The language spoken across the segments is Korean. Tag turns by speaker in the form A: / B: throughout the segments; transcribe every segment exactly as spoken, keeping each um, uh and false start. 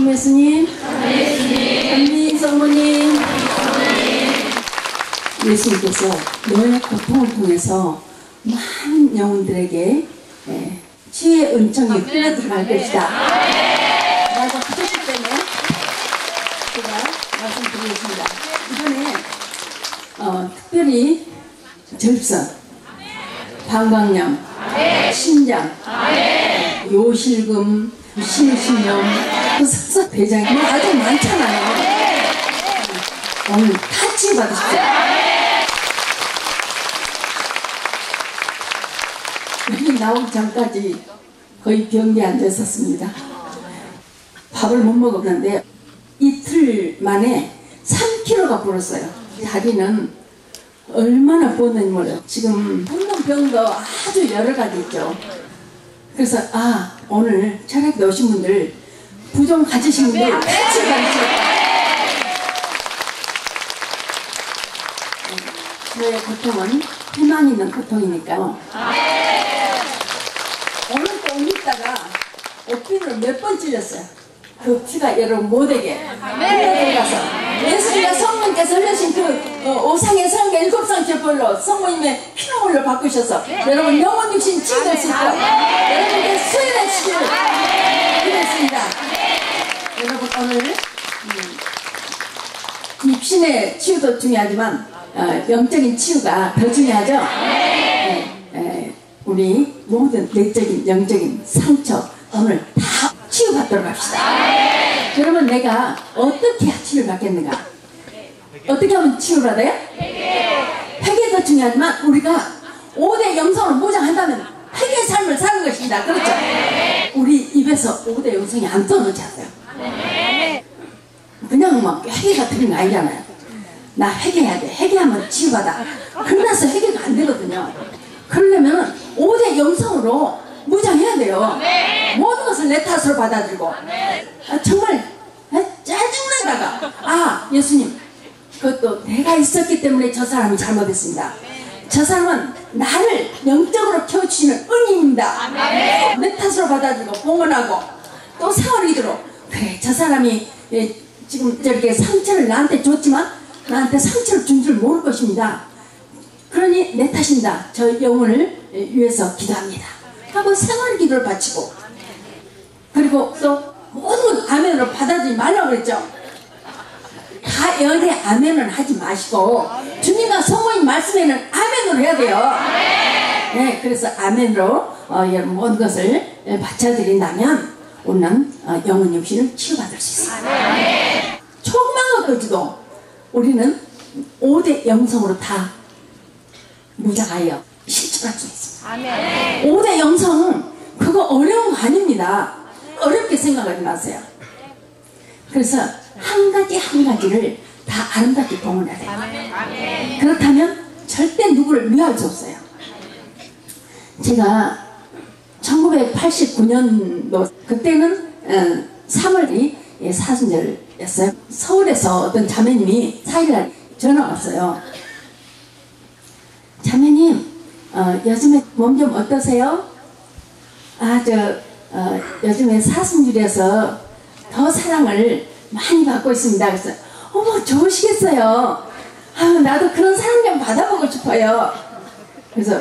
A: 참 예수님, 현미 성모님, 예수님께서 너의 고통을 통해서 많은 영혼들에게 예, 치유의 은총이 흘러들어갈 것이다 라고 하셨기 때문에 제가 말씀드리겠습니다. 이번에 어, 특별히 절선, 방광염, 신장, 요실금, 심신염, 그 대장, 뭐 아주 많잖아요. 오늘 다 치유받으십시오. 여기 나오기 전까지 거의 병기에 앉아 있었습니다. 밥을 못 먹었는데 이틀 만에 삼 킬로그램가 불었어요. 다리는 얼마나 부었는지 몰라요. 지금 붓는 병도 아주 여러 가지 있죠. 그래서 아, 오늘 철학에 오신 분들, 부종 가지신 분들 같이 가르치겠다. 저의 고통은 희망 있는 고통이니까. 오늘 또 오니다가 옷핀으로 몇 번 찔렸어요. 그 피가 여러분 못되게 흘러들어가서 예수님과 성령께서 흘리신 그 어, 오상의 성경 일곱 상 제벌로 성모님의 피눈물로 바꾸셔서 여러분 영혼 육신 치유될 수 있도록 여러분께 수행하시기를 기도했습니다. 여러분 오늘 음, 육신의 치유도 중요하지만 어, 영적인 치유가 더 중요하죠. 네, 네, 우리 모든 내적인 영적인 상처 오늘 다 치유받도록 합시다. 여러분 내가 어떻게 치유를 받겠는가? 어떻게 하면 치유를 받아요? 회개도 중요하지만 우리가 오 대 영성을 무장한다면 회개의 삶을 사는 것입니다. 그렇죠? 우리 입에서 오 대 영성이 안 떠놓지 않아요. 그냥 막 회개가 되는 거 아니잖아요. 나 회개해야 돼. 회개하면 치유받아. 그러나서 회개가 안 되거든요. 그러려면 오 대 영성으로 무장해야 돼요. 모든 것을 내 탓으로 받아들이고 아, 정말 아, 짜증나다가 아 예수님 그것도 내가 있었기 때문에 저 사람이 잘못했습니다. 저 사람은 나를 영적으로 키워주시는 은인입니다. 내 탓으로 받아들이고 봉헌하고 또 세월이 들어 그래 저 사람이 예, 지금 저렇게 상처를 나한테 줬지만 나한테 상처를 준 줄 모를 것입니다. 그러니 내 탓입니다. 저 영혼을 위해서 기도합니다 하고 생활 기도를 바치고 그리고 또 모든 건 아멘으로 받아들이지 말라고 그랬죠. 다 연애 아멘을 하지 마시고 주님과 성모님 말씀에는 아멘으로 해야 돼요. 네, 그래서 아멘으로 어, 여러분 모든 것을 바쳐드린다면 오늘 어, 영혼 육신을 치유받을 수 있어요. 조그만 것까지도 우리는 오 대 영성으로 다 무장하여 실천할 수 있습니다. 아멘. 오 대 영성 그거 어려운 거 아닙니다. 어렵게 생각하지 마세요. 그래서 한 가지 한 가지를 다 아름답게 봉헌해야 돼요. 아멘. 그렇다면 절대 누구를 미워할 수 없어요. 제가 천구백팔십구 년도 그때는 어, 삼월이 사순절이었어요. 서울에서 어떤 자매님이 사 일날 전화 왔어요. 자매님 어, 요즘에 몸 좀 어떠세요? 아, 저, 어, 요즘에 사순절이어서 더 사랑을 많이 받고 있습니다. 그래서, 어머, 좋으시겠어요. 아, 나도 그런 사랑 좀 받아보고 싶어요. 그래서,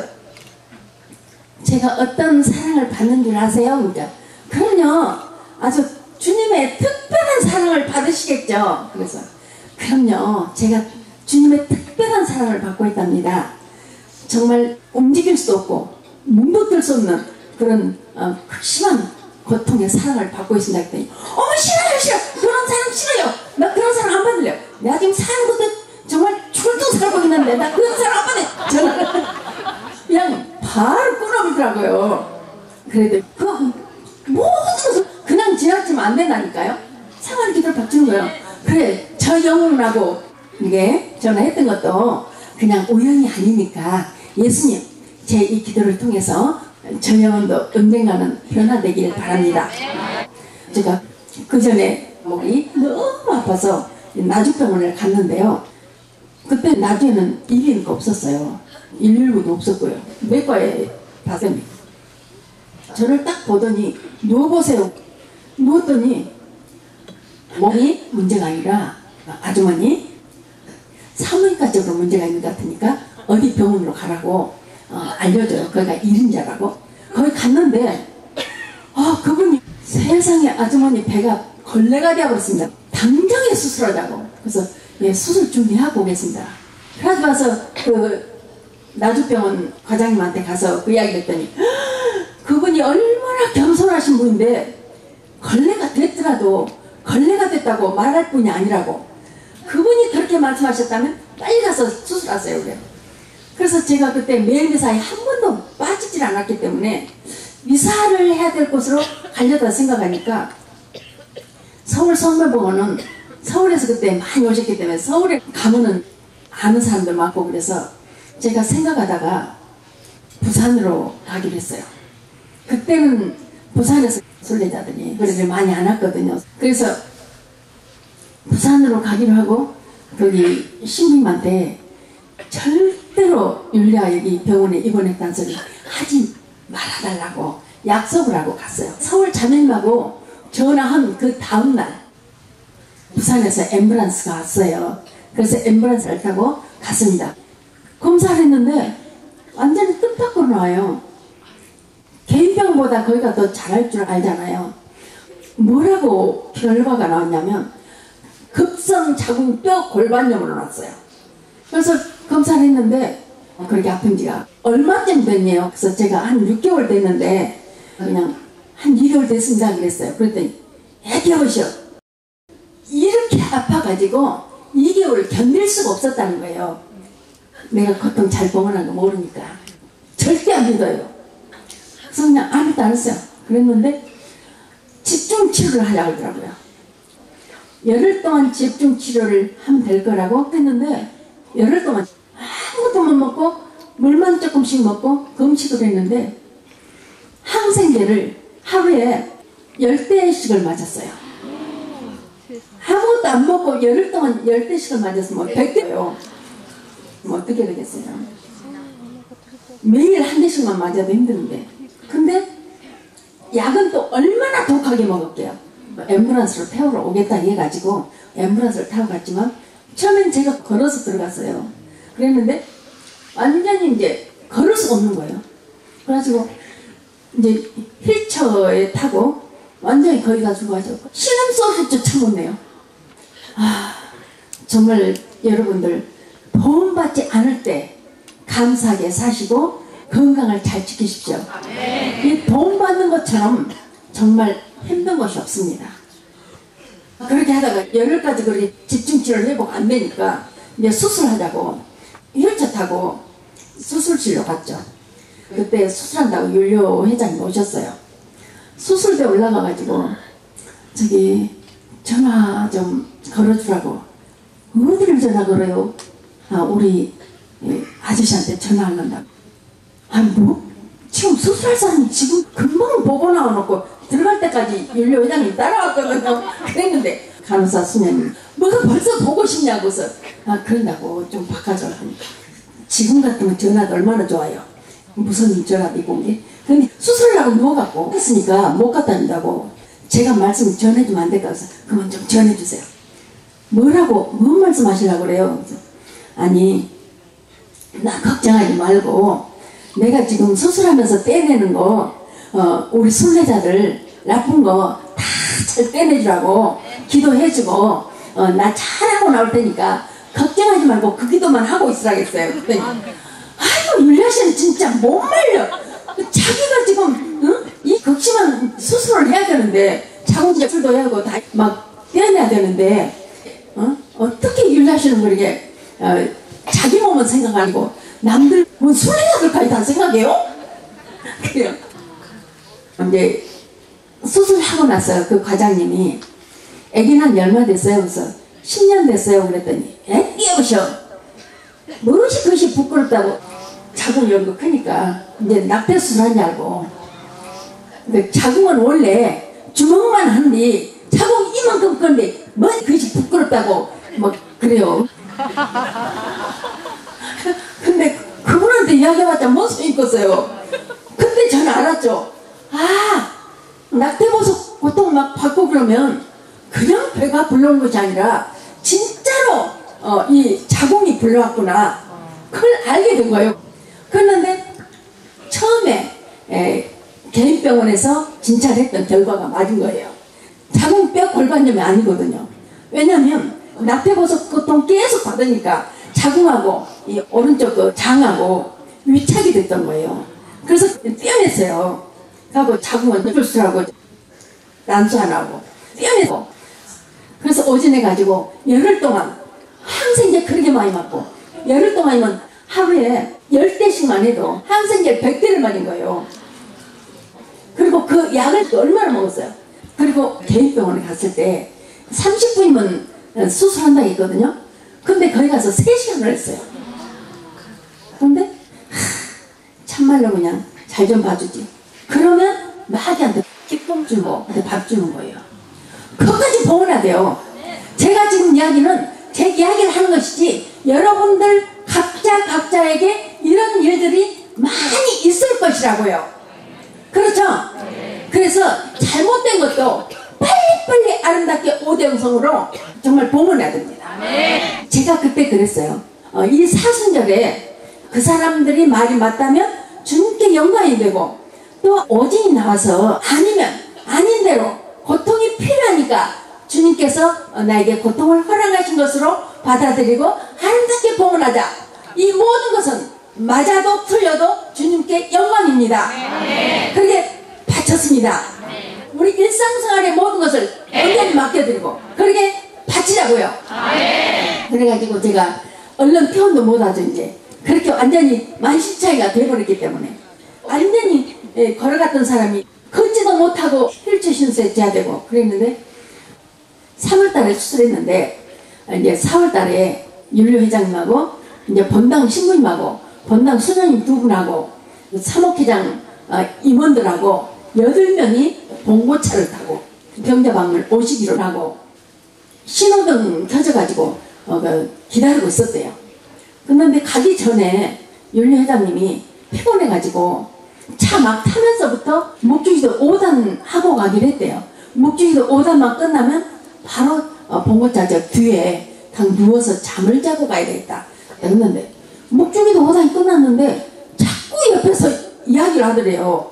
A: 제가 어떤 사랑을 받는 줄 아세요? 그러니까, 그럼요. 아주 주님의 특별한 사랑을 받으시겠죠. 그래서, 그럼요. 제가 주님의 특별한 사랑을 받고 있답니다. 정말 움직일 수 없고 문붙들 수 없는 그런 어, 심한 고통의 사랑을 받고 있습니다. 했더니 어머 싫어요 싫어 그런 사랑 싫어요. 나 그런 사랑 안 받을래요. 내가 지금 사는 것도 정말 줄도 살고 있는데 나 그런 사랑 안 받네. 저는 그냥 바로 끊어버리더라고요. 그래도 그 모든 것을 그냥 지나치면 안 된다니까요. 상한 기도를 바치는 거예요. 그래 저 영혼하고 이게 전화했던 것도 그냥 우연이 아니니까 예수님 제 이 기도를 통해서 저 영혼도 언젠가는 변화되길 바랍니다. 제가 그 전에 목이 너무 아파서 나주병원을 갔는데요. 그때 나주에는 일인가 없었어요. 일일구도 없었고요. 내과에 봤더니 저를 딱 보더니 누워보세요. 누웠더니 몸이 문제가 아니라 아주머니 사무의과적으로 문제가 있는 것 같으니까 어디 병원으로 가라고 어, 알려줘요. 거기가 일인자라고. 거기 갔는데 아 그분이 세상에 아주머니 배가 걸레가 되어버렸습니다. 당장에 수술하자고. 그래서 예, 수술 준비하고 오겠습니다. 그래서 와서 그 나주병원 과장님한테 가서 그 이야기를 했더니 그분이 얼마나 겸손하신 분인데 걸레가 됐더라도 걸레가 됐다고 말할 뿐이 아니라고. 그분이 그렇게 말씀하셨다면 빨리 가서 수술하세요. 그래요. 그래서 제가 그때 매일미사에 한 번도 빠지질 않았기 때문에 미사를 해야 될 곳으로 가려다 생각하니까 서울 성모병원은 서울에서 그때 많이 오셨기 때문에 서울에 가면은 아는 사람들 많고 그래서 제가 생각하다가 부산으로 가기로 했어요. 그때는 부산에서 순례자들이 그래도 많이 안 왔거든요. 그래서 부산으로 가기로 하고 거기 신부님한테 절대로 율리아 여기 병원에 입원했다는 소리 하지 말아달라고 약속을 하고 갔어요. 서울 자매님하고 전화한 그 다음날 부산에서 앰뷸런스가 왔어요. 그래서 앰뷸런스를 타고 갔습니다. 검사를 했는데 완전히 뜻밖으로 나와요. 개인병보다 거기가 더 잘할 줄 알잖아요. 뭐라고 결과가 나왔냐면 급성 자궁 뼈 골반염으로 나왔어요. 그래서 검사를 했는데 그렇게 아픈 지가 얼마쯤 됐네요. 그래서 제가 한 육 개월 됐는데 그냥 한 이 개월 됐습니다 그랬어요. 그랬더니 애겨우셔. 이렇게 아파가지고 이 개월을 견딜 수가 없었다는 거예요. 내가 고통 잘 봉헌한 거 모르니까 절대 안 믿어요. 그래서 그냥 아무것도 안 했어요. 그랬는데 집중 치료를 하려고 하더라고요. 열흘 동안 집중 치료를 하면 될 거라고 했는데 열흘 동안 아무것도 못 먹고 물만 조금씩 먹고 금식을 했는데 항생제를 하루에 열 대씩을 맞았어요. 아무것도 안 먹고 열흘 동안 열 대씩을 맞았으면 백 대예요. 뭐 어떻게 되겠어요? 매일 한 대씩만 맞아도 힘드는데. 근데 약은 또 얼마나 독하게 먹을게요. 앰뷸런스로 태우러 오겠다 해가지고 앰뷸런스를 타고 갔지만 처음엔 제가 걸어서 들어갔어요. 그랬는데 완전히 이제 걸을 수가 없는 거예요. 그래가지고 이제 휠체어에 타고 완전히 거기 가지고 가지고 신음소리조차 못 내요. 아 정말 여러분들 도움받지 않을 때 감사하게 사시고 건강을 잘 지키십시오. 이 도움받는 것처럼 정말 힘든 것이 없습니다. 그렇게 하다가 열흘까지 그렇게 집중치료를 회복 안 되니까 이제 수술하자고 휠체어 타고 수술실로 갔죠. 그때 수술한다고 율료 회장님 오셨어요. 수술대 올라가가지고 저기 전화 좀 걸어주라고. 어디를 전화 걸어요? 아 우리 아저씨한테 전화하는다고. 아니 뭐? 지금 수술할 사람이 지금 금방 보고 나와놓고 들어갈 때까지 율료 회장님 따라왔거든요. 그랬는데 간호사 수녀님 뭐가 벌써 보고 싶냐고서 아 그런다고 좀 바꿔줘 하니까 지금 같으면 전화도 얼마나 좋아요. 무슨 전화도 있고 게 근데 수술을 하고 누워갖고 했으니까 못 갖다 준다고 제가 말씀 전해주면 안 될까 해서 그만 좀 전해주세요. 뭐라고 뭔 말씀 하시려고 그래요? 그래서 아니 나 걱정하지 말고 내가 지금 수술하면서 떼내는 거 어, 우리 순례자들 나쁜 거 다 잘 떼내주라고 기도해주고 어, 나 잘하고 나올 테니까 걱정하지 말고 그 기도만 하고 있으라겠어요. 그랬더니 아이고 율리아씨는 진짜 못 말려. 자기가 지금 응? 이 극심한 수술을 해야 되는데 자궁제출도 해야 하고 다 막 떼내야 되는데 어? 어떻게 율리아씨는 그렇게 어, 자기 몸은 생각 아니고 남들 뭐 순례자들까지 다 생각해요? 그래요. 이제 수술하고 나서 그 과장님이 애기는 한 얼마 됐어요? 그래서 십 년 됐어요. 그랬더니 애기 오셔. 무엇이 그것이 부끄럽다고. 자궁 연구 크니까 이제 낙태 수술하는 줄 알고. 근데 자궁은 원래 주먹만 하는데 자궁 이만큼 건데 뭐 그것이 부끄럽다고 막 그래요. 근데 그분한테 이야기해봤자 뭔 소리 있겠어요. 그때 저는 알았죠. 아 낙태보석 보통 막 받고 그러면 그냥 배가 불러온 것이 아니라 진짜로 어, 이 자궁이 불러왔구나. 그걸 알게 된 거예요. 그런데 처음에 에, 개인병원에서 진찰을 했던 결과가 맞은 거예요. 자궁뼈 골반염이 아니거든요. 왜냐하면 낙태보석 고통 계속 받으니까 자궁하고 이 오른쪽 그 장하고 위착이 됐던 거예요. 그래서 떼어냈어요. 하고 자궁은 뚫수라고 난수 안 하고 떼어내고, 그래서 오진해가지고 열흘 동안 항생제 그렇게 많이 맞고, 열흘 동안이면 하루에 열 대씩만 해도 항생제 백 대를 맞은 거예요. 그리고 그 약을 또 얼마나 먹었어요. 그리고 개인병원에 갔을 때 삼십 분이면 수술한다고 했거든요. 근데 거기 가서 세 시간을 했어요. 근데 참말로 그냥 잘 좀 봐주지. 그러면 마귀한테 기쁨 주고 밥 주는 거예요. 그것까지 보호해야 돼요. 제가 지금 이야기는 제 이야기를 하는 것이지, 여러분들 각자 각자에게 이런 일들이 많이 있을 것이라고요. 그렇죠? 그래서 잘못된 것도 빨리빨리 아름답게 오대영성으로 정말 봉헌해야 됩니다. 제가 그때 그랬어요. 어, 이 사순절에 그 사람들이 말이 맞다면 주님께 영광이 되고, 또 오진이 나와서 아니면 아닌 대로 고통이 필요하니까 주님께서 나에게 고통을 허락하신 것으로 받아들이고 아름답게 봉헌하자. 이 모든 것은 맞아도 틀려도 주님께 영광입니다. 그렇게 바쳤습니다. 우리 일상생활의 모든 것을 온전히 맡겨드리고 그렇게 바치자고요. 그래가지고 제가 얼른 퇴원도 못하죠. 이제 그렇게 완전히 만신창이가 돼버렸기 때문에 완전히 예, 걸어갔던 사람이 걷지도 못하고 휠체어 신세해야 되고 그랬는데, 삼월 달에 수술했는데 이제 사월 달에 윤료 회장님하고 이제 본당 신부님하고 본당 수녀님 두 분하고 사목회장 어, 임원들하고 여덟 명이 봉고차를 타고 병자방을 오시기로 하고 신호등 켜져가지고 어, 그 기다리고 있었대요. 그런데 가기 전에 윤료 회장님이 피곤해가지고 차 막 타면서부터 목주기도 오 단 하고 가기로 했대요. 목주기도 오 단만 끝나면 바로 어, 봉고차 저 뒤에 딱 누워서 잠을 자고 가야 되겠다 했는데, 목주기도 오 단이 끝났는데 자꾸 옆에서 이야기를 하더래요.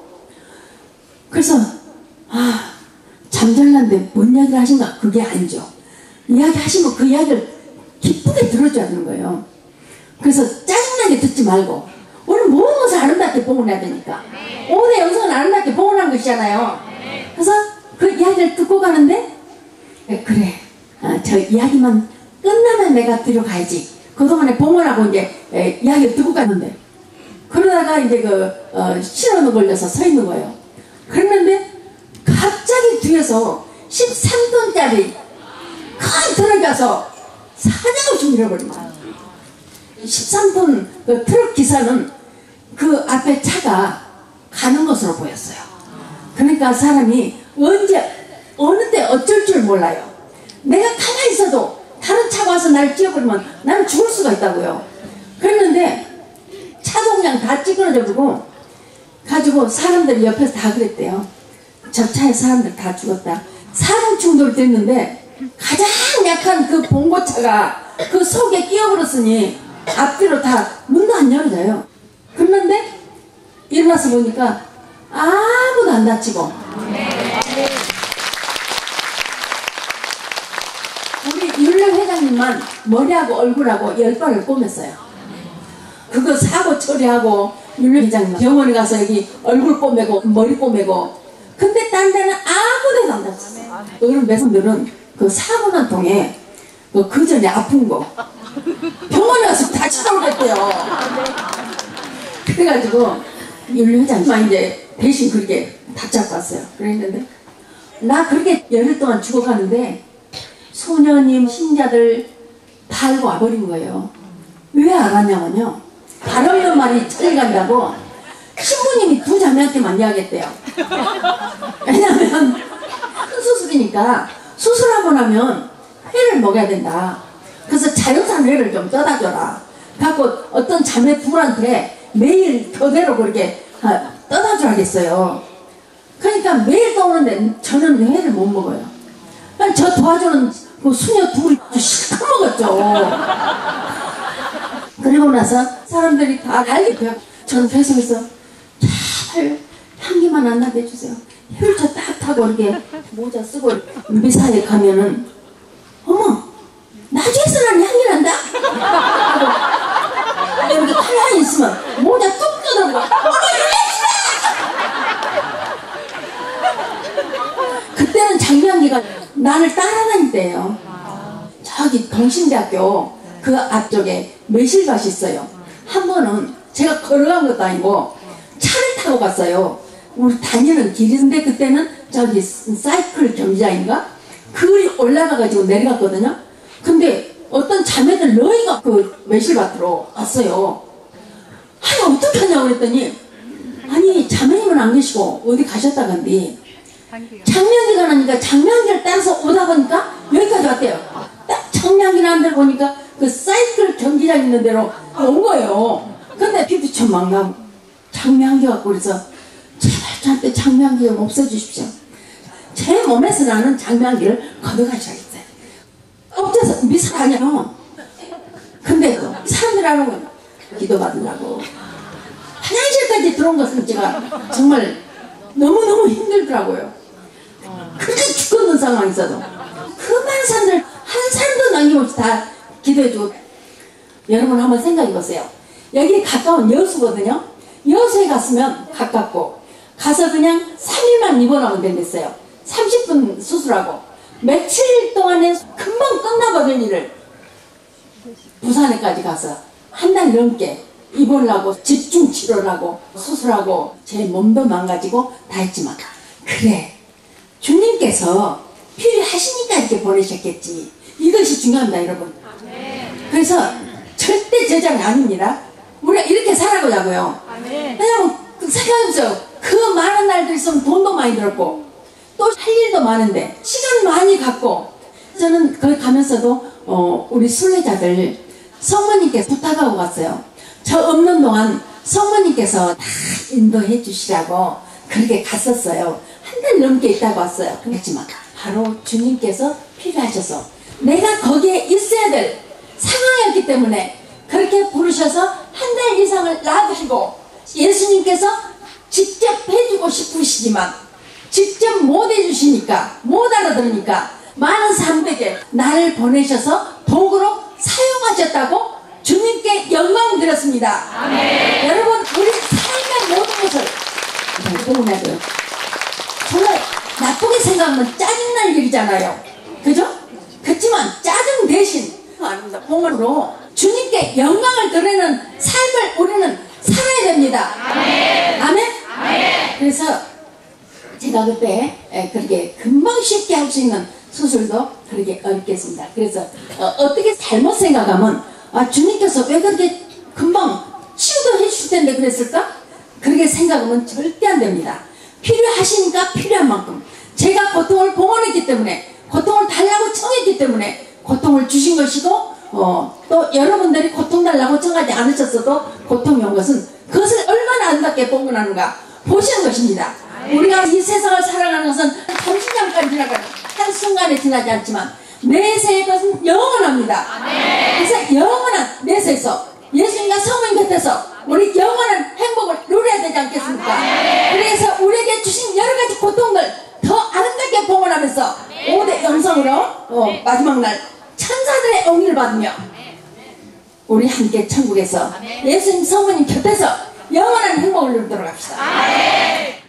A: 그래서 아, 잠잘난데 뭔 이야기를 하신가? 그게 아니죠. 이야기 하시면 그 이야기를 기쁘게 들어줘야 하는 거예요. 그래서 짜증나게 듣지 말고 우리 모든 것을 아름답게 봉헌해야 되니까 오 대 영성은 아름답게 봉헌한 것이잖아요. 그래서 그 이야기를 듣고 가는데 그래 아, 저 이야기만 끝나면 내가 들어가야지. 그동안에 봉헌하고 이제 에, 이야기를 듣고 가는데, 그러다가 이제 그 어, 신호등 걸려서 서 있는 거예요. 그랬는데 갑자기 뒤에서 십삼 톤짜리 큰 트럭가서 사정없이 밀어버린 거예요. 십삼 톤 그 트럭 기사는 그 앞에 차가 가는 것으로 보였어요. 그러니까 사람이 언제 어느 때 어쩔 줄 몰라요. 내가 가만히 있어도 다른 차가 와서 나를 찌어버리면 나는 죽을 수가 있다고요. 그랬는데 차도 그냥 다 찌그러져버리고 가지고 사람들이 옆에서 다 그랬대요. 저 차에 사람들 다 죽었다. 사람 충돌이 됐는데 가장 약한 그 봉고차가 그 속에 끼어버렸으니 앞뒤로 다 문도 안 열어져요. 그런데 일어나서 보니까 아무도 안 다치고, 우리 윤려 회장님만 머리하고 얼굴하고 열 발을 꼬맸어요. 그거 사고 처리하고 윤려 회장님 병원에 가서 여기 얼굴 꼬매고 머리 꼬매고, 근데 딴 데는 아무 데도 안 다쳤어요. 그런 매선들은 그 사고 난 통에 그, 그 전에 아픈 거 병원에 가서 다 치료했대요. 그래가지고 윤리 회장님만 이제 대신 그렇게 다 잡고 왔어요. 그랬는데 나 그렇게 열흘 동안 죽어가는데 소녀님 신자들 다 알고 와버린 거예요. 왜 알았냐면요, 발 없는 말이 천리 간다고 신부님이 두 자매한테만 이야기했대요. 왜냐면 큰 수술이니까 수술하고 나면 회를 먹어야 된다. 그래서 자연산 회를 좀 떠다 줘라. 갖고 어떤 자매 둘한테 매일 교대로 그렇게 떠다 줘야겠어요. 그러니까 매일 떠오는데 저는 회를 못 먹어요. 아니, 저 도와주는 그 수녀 둘이 실컷 먹었죠. 그리고 나서 사람들이 다 알겠고요. 저는 배송에서 잘 향기만 안 나게 해주세요. 휠체어 딱 타고 이렇게 모자 쓰고 미사에 가면은 어머 나주에서 난 향기 난다. 이렇게 가만히 있으면 모자 뚝 뜯어보고 어머 그때는 장미향기가 나를 따라다닐 때예요. 저기 동신대학교 그 앞쪽에 매실밭이 있어요. 한 번은 제가 걸어간 것도 아니고 차를 타고 갔어요. 우리 다니는 길인데 그때는 저기 사이클 경기장인가? 그리 올라가가지고 내려갔거든요. 근데 어떤 자매들 너희가 그 매실밭으로 왔어요. 아니 어떻게 하냐고 그랬더니 아니 자매님은 안 계시고 어디 가셨다간디 장명기가 나니까 장명기를 따라서 오다 보니까 여기까지 왔대요. 딱 장명기 나는 데를 보니까 그 사이클 경기장 있는 데로 온 거예요. 근데 피부처 막 나고 장명기 갖고 그래서 제발 저한테 장명기 좀 없애주십시오. 제 몸에서 나는 장명기를 걷어가셔야겠어요. 없어서 미사하냐고. 근데 또 사람들이 하는 건 기도받으려고 화장실까지 들어온 것은 제가 정말 너무너무 힘들더라고요. 그렇게 죽겠는 상황에서도 그 많은 사람들 한 사람도 남김없이 다 기도해주고. 여러분 한번 생각해보세요. 여기 가까운 여수거든요. 여수에 갔으면 가깝고 가서 그냥 삼 일만 입원하면 된댔어요. 삼십 분 수술하고 며칠 동안에 금방 끝나버릴 일을 부산에까지 가서 한 달 넘게 입원을 하고 집중 치료를 하고 수술하고 제 몸도 망가지고 다 했지만 그래 주님께서 필요하시니까 이렇게 보내셨겠지. 이것이 중요합니다 여러분. 그래서 절대 제자는 아닙니다. 우리가 이렇게 살아보자고요. 왜냐면 그 생각해보세요. 그 많은 날들 있으면 돈도 많이 들었고 또 할 일도 많은데 시간 많이 갖고 저는 거기 가면서도 어, 우리 순례자들 성모님께서 부탁하고 갔어요. 저 없는 동안 성모님께서 다 인도해 주시라고 그렇게 갔었어요. 한 달 넘게 있다가 왔어요. 그랬지만 바로 주님께서 필요하셔서 내가 거기에 있어야 될 상황이었기 때문에 그렇게 부르셔서 한 달 이상을 놔두시고 예수님께서 직접 해주고 싶으시지만 직접 못 해주시니까 못 알아들으니까 많은 사람들에게 나를 보내셔서 도구로 사용하셨다고 주님께 영광 드렸습니다. 아멘. 여러분 우리 삶의 모든 것을 보내고요. 정말 나쁘게 생각하면 짜증날 일이잖아요. 그죠? 그렇지만 짜증 대신 봉헌으로 주님께 영광을 드리는 삶을 우리는 살아야 됩니다. 아멘. 아멘. 아멘. 그래서 제가 그때 그렇게 금방 쉽게 할 수 있는 수술도 그렇게 어렵겠습니다. 그래서 어, 어떻게 잘못 생각하면 아 주님께서 왜 그렇게 금방 치유도 해주실 텐데 그랬을까? 그렇게 생각하면 절대 안 됩니다. 필요하시니까 필요한 만큼 제가 고통을 봉헌했기 때문에 고통을 달라고 청했기 때문에 고통을 주신 것이고 어, 또 여러분들이 고통 달라고 청하지 않으셨어도 고통이 온 것은 그것을 얼마나 아름답게 봉헌하는가 보시는 것입니다. 우리가 이 세상을 살아가는 것은 잠시 잠깐 지나가는 한순간에 지나지 않지만 내세의 것은 영원합니다. 그래서 영원한 내세에서 예수님과 성령 곁에서 우리 영원한 행복을 누려야 되지 않겠습니까? 그래서 우리에게 주신 여러 가지 고통들 더 아름답게 봉헌하면서 오 대 영성으로 어, 마지막 날 천사들의 옹의를 받으며 우리 함께 천국에서 예수님 성모님 곁에서 영원한 행복을 누리도록 합시다.